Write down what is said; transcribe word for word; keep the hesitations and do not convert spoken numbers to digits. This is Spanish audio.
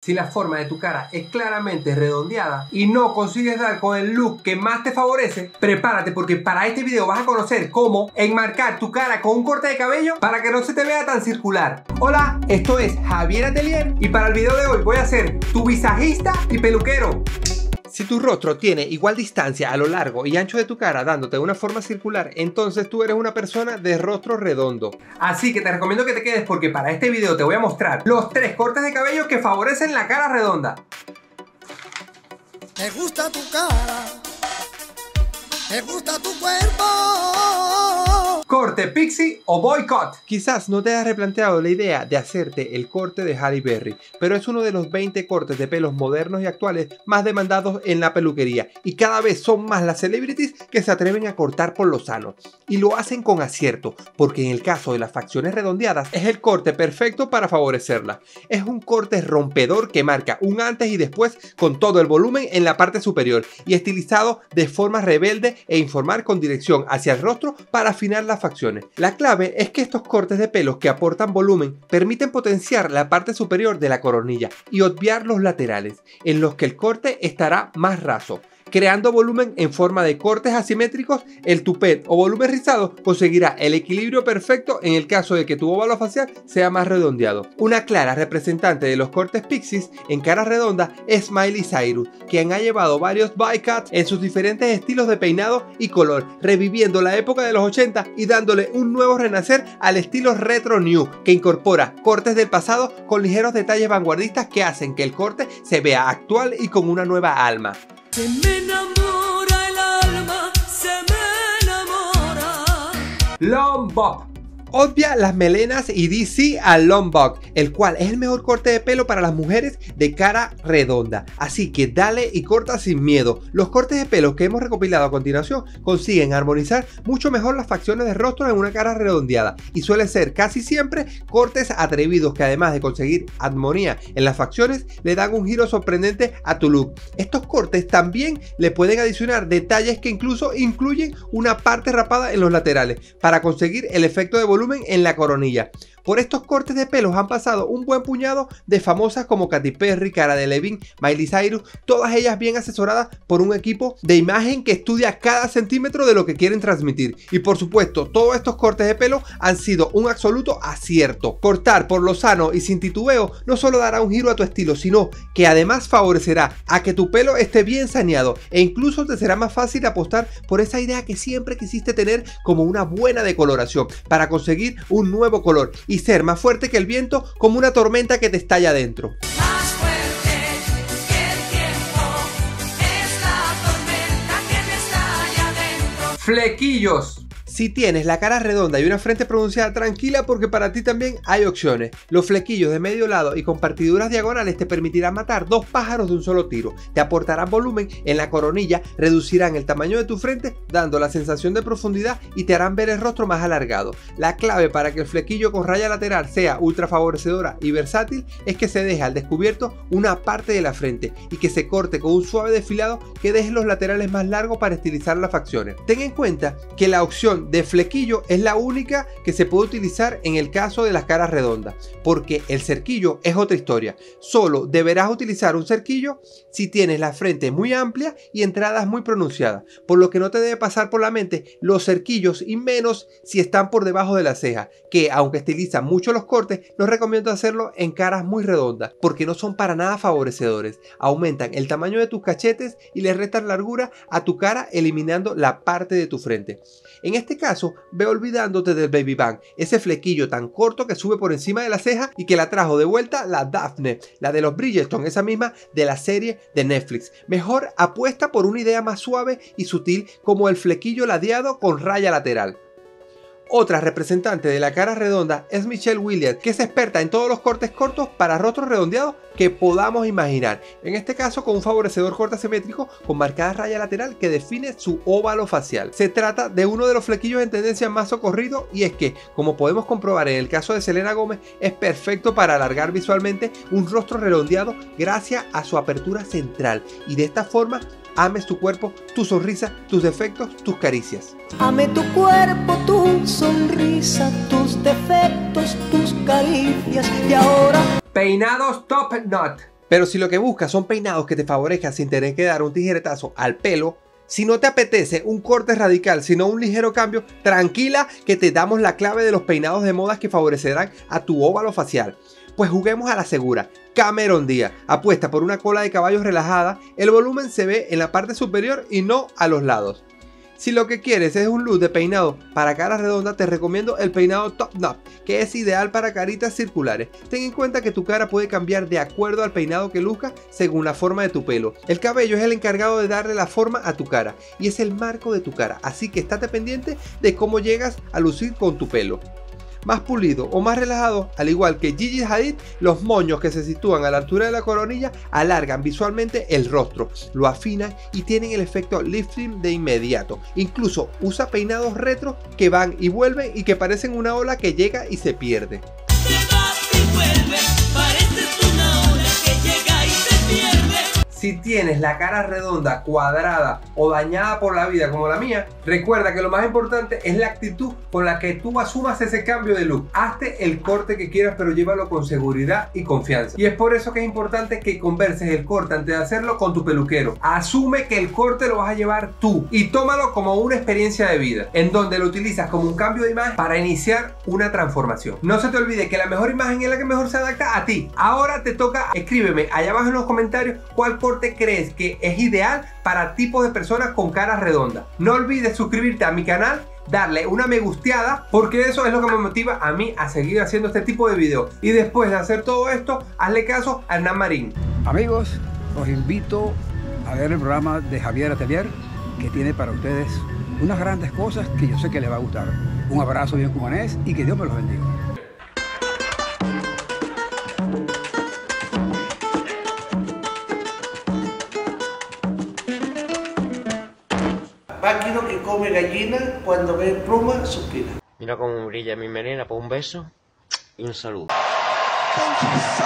Si la forma de tu cara es claramente redondeada y no consigues dar con el look que más te favorece, prepárate porque para este video vas a conocer cómo enmarcar tu cara con un corte de cabello para que no se te vea tan circular. Hola, esto es Javier Atelier y para el video de hoy voy a ser tu visajista y peluquero. Si tu rostro tiene igual distancia a lo largo y ancho de tu cara dándote una forma circular, entonces tú eres una persona de rostro redondo. Así que te recomiendo que te quedes porque para este video te voy a mostrar los tres cortes de cabello que favorecen la cara redonda. Me gusta tu cara, me gusta tu cuerpo. Corte pixie o boycott. Quizás no te hayas replanteado la idea de hacerte el corte de Halle Berry, pero es uno de los veinte cortes de pelos modernos y actuales más demandados en la peluquería y cada vez son más las celebrities que se atreven a cortar por lo sano y lo hacen con acierto porque en el caso de las facciones redondeadas es el corte perfecto para favorecerla. Es un corte rompedor que marca un antes y después con todo el volumen en la parte superior y estilizado de forma rebelde e informar con dirección hacia el rostro para afinar la facciones. La clave es que estos cortes de pelos que aportan volumen permiten potenciar la parte superior de la coronilla y obviar los laterales, en los que el corte estará más raso. Creando volumen en forma de cortes asimétricos, el tupet o volumen rizado conseguirá el equilibrio perfecto en el caso de que tu óvalo facial sea más redondeado. Una clara representante de los cortes pixies en cara redonda es Miley Cyrus, quien ha llevado varios boycotts en sus diferentes estilos de peinado y color, reviviendo la época de los ochenta y dándole un nuevo renacer al estilo retro new, que incorpora cortes del pasado con ligeros detalles vanguardistas que hacen que el corte se vea actual y con una nueva alma. Se me enamora el alma, se me enamora. Long bob. Obvia las melenas y D C al long bob, el cual es el mejor corte de pelo para las mujeres de cara redonda. Así que dale y corta sin miedo. Los cortes de pelo que hemos recopilado a continuación consiguen armonizar mucho mejor las facciones de rostro en una cara redondeada y suelen ser casi siempre cortes atrevidos que además de conseguir armonía en las facciones le dan un giro sorprendente a tu look. Estos cortes también le pueden adicionar detalles que incluso incluyen una parte rapada en los laterales para conseguir el efecto de volumen en la coronilla. Por estos cortes de pelos han pasado un buen puñado de famosas como Katy Perry, Cara Delevingne, Miley Cyrus, todas ellas bien asesoradas por un equipo de imagen que estudia cada centímetro de lo que quieren transmitir. Y por supuesto, todos estos cortes de pelo han sido un absoluto acierto. Cortar por lo sano y sin titubeo no solo dará un giro a tu estilo, sino que además favorecerá a que tu pelo esté bien saneado e incluso te será más fácil apostar por esa idea que siempre quisiste tener como una buena decoloración para conseguir un nuevo color y ser más fuerte que el viento como una tormenta que te estalla adentro. Más fuerte que el tiempo es la tormenta que me estalla adentro. Flequillos. Si tienes la cara redonda y una frente pronunciada, tranquila porque para ti también hay opciones. Los flequillos de medio lado y con partiduras diagonales te permitirán matar dos pájaros de un solo tiro. Te aportarán volumen en la coronilla, reducirán el tamaño de tu frente dando la sensación de profundidad y te harán ver el rostro más alargado. La clave para que el flequillo con raya lateral sea ultra favorecedora y versátil es que se deje al descubierto una parte de la frente y que se corte con un suave desfilado que deje los laterales más largos para estilizar las facciones. Ten en cuenta que la opción de flequillo es la única que se puede utilizar en el caso de las caras redondas, porque el cerquillo es otra historia. Solo deberás utilizar un cerquillo si tienes la frente muy amplia y entradas muy pronunciadas, por lo que no te debe pasar por la mente los cerquillos y menos si están por debajo de la ceja, que aunque estilizan mucho los cortes, no recomiendo hacerlo en caras muy redondas, porque no son para nada favorecedores. Aumentan el tamaño de tus cachetes y le restan largura a tu cara eliminando la parte de tu frente. En este caso, ve olvidándote del baby bang, ese flequillo tan corto que sube por encima de la ceja y que la trajo de vuelta la Daphne, la de los Bridgerton, esa misma de la serie de Netflix. Mejor apuesta por una idea más suave y sutil como el flequillo ladeado con raya lateral. Otra representante de la cara redonda es Michelle Williams, que es experta en todos los cortes cortos para rostros redondeados que podamos imaginar. En este caso con un favorecedor corte asimétrico con marcada raya lateral que define su óvalo facial. Se trata de uno de los flequillos en tendencia más socorrido y es que, como podemos comprobar en el caso de Selena Gomez, es perfecto para alargar visualmente un rostro redondeado gracias a su apertura central y de esta forma ames tu cuerpo, tu sonrisa, tus defectos, tus caricias. Ame tu cuerpo, tu sonrisa, tus defectos, tus caricias y ahora... Peinados top knot. Pero si lo que buscas son peinados que te favorezcan sin tener que dar un tijeretazo al pelo, si no te apetece un corte radical, sino un ligero cambio, tranquila que te damos la clave de los peinados de moda que favorecerán a tu óvalo facial. Pues juguemos a la segura. Cameron Díaz apuesta por una cola de caballo relajada, el volumen se ve en la parte superior y no a los lados. Si lo que quieres es un look de peinado para cara redonda, te recomiendo el peinado Top Knot, que es ideal para caritas circulares. Ten en cuenta que tu cara puede cambiar de acuerdo al peinado que luzcas según la forma de tu pelo. El cabello es el encargado de darle la forma a tu cara y es el marco de tu cara, así que estate pendiente de cómo llegas a lucir con tu pelo. Más pulido o más relajado, al igual que Gigi Hadid, los moños que se sitúan a la altura de la coronilla alargan visualmente el rostro, lo afinan y tienen el efecto lifting de inmediato. Incluso usa peinados retro que van y vuelven y que parecen una ola que llega y se pierde. Si tienes la cara redonda, cuadrada o dañada por la vida como la mía, recuerda que lo más importante es la actitud con la que tú asumas ese cambio de look. Hazte el corte que quieras, pero llévalo con seguridad y confianza. Y es por eso que es importante que converses el corte antes de hacerlo con tu peluquero. Asume que el corte lo vas a llevar tú y tómalo como una experiencia de vida, en donde lo utilizas como un cambio de imagen para iniciar una transformación. No se te olvide que la mejor imagen es la que mejor se adapta a ti. Ahora te toca, escríbeme allá abajo en los comentarios cuál corte crees que es ideal para tipos de personas con cara redonda. No olvides suscribirte a mi canal, darle una me gusteada, porque eso es lo que me motiva a mí a seguir haciendo este tipo de videos. Y después de hacer todo esto, hazle caso a Hernán Marín. Amigos, los invito a ver el programa de Javier Atelier, que tiene para ustedes unas grandes cosas que yo sé que les va a gustar. Un abrazo bien cumanés y que Dios me los bendiga. Máquina que come gallina, cuando ve pluma, suspira. Mira cómo brilla mi melena, pues un beso y un saludo. Thank you.